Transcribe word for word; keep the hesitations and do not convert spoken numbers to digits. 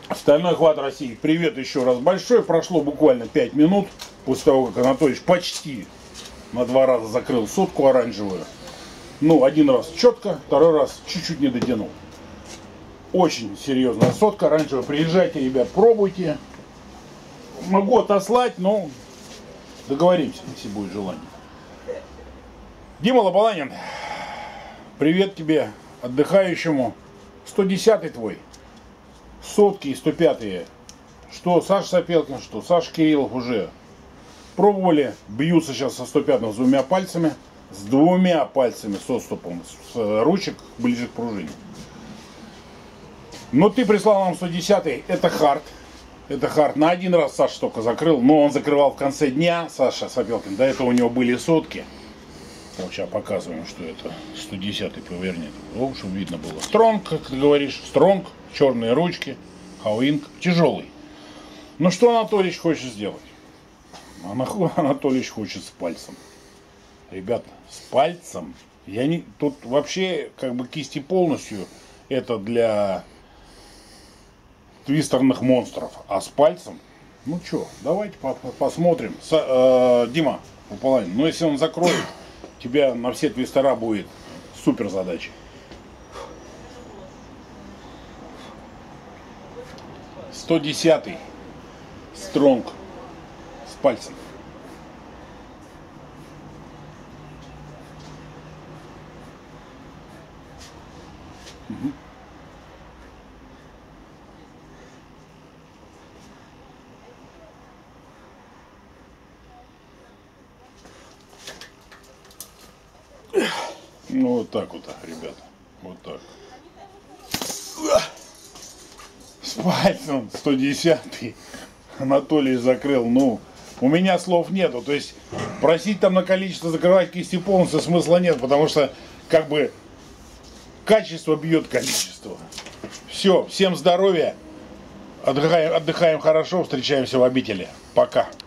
Стальной хват России. Привет еще раз большой. Прошло буквально пять минут после того, как Анатольевич почти на два раза закрыл сотку оранжевую. Ну, один раз четко, второй раз чуть-чуть не дотянул. Очень серьезная сотка оранжевая. Приезжайте, ребят, пробуйте. Могу отослать, но договоримся, если будет желание. Дима Лобаланин, привет тебе, отдыхающему. сто десятый твой. Сотки и сто пятые. Что Саша Сапелкин, что Саша Кириллов уже пробовали. Бьются сейчас со сто пятым с двумя пальцами. С двумя пальцами с отступом с ручек ближе к пружине. Но ты прислал нам сто десятый. Это хард. Это хард. На один раз Саша только закрыл. Но он закрывал в конце дня. Саша Сапелкин. До этого у него были сотки. Вот сейчас показываем, что это сто десятый, поверни. О, чтобы видно было. Стронг, как ты говоришь. Стронг. Черные ручки. Хауинг. Тяжелый. Ну что Анатольевич хочет сделать? Анатольевич хочет с пальцем. Ребята, с пальцем. Я не... Тут вообще как бы кисти полностью. Это для твистерных монстров. А с пальцем? Ну что, давайте по -по посмотрим. С, э, Дима Лобаланин, ну если он закроет, у тебя на все твистера будет супер задача. сто десятый стронг с пальцем. Угу. Ну вот так вот, ребята. Вот так. С пальцем сто десятый Анатолий закрыл. Ну, у меня слов нету. То есть просить там на количество закрывать кисти полностью смысла нет, потому что как бы качество бьет количество. Все, всем здоровья. Отдыхаем, отдыхаем хорошо, встречаемся в обители. Пока.